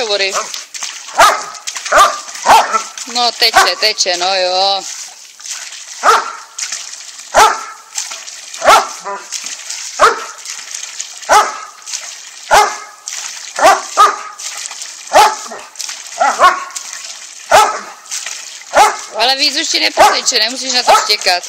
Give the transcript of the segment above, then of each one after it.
vody. No teče, no jo. Ale víc už ti nepoteče, nemusíš na to štěkat.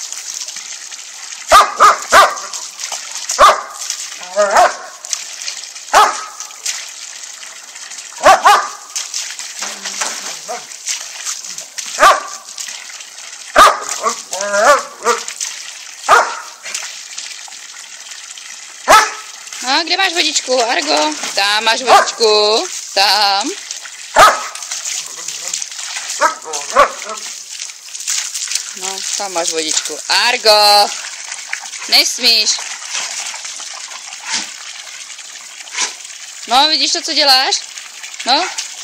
No, kde máš vodičku, Argo? Tam máš vodičku, tam. No, tam máš vodičku. Argo! Nesmíš. No, vidíš to, co děláš? No.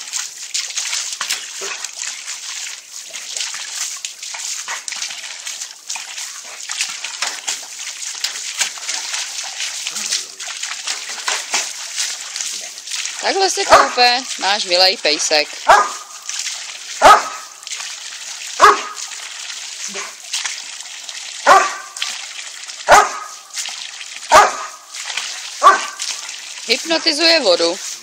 Takhle se koupe náš milej pejsek. Hypnotizuje vodu.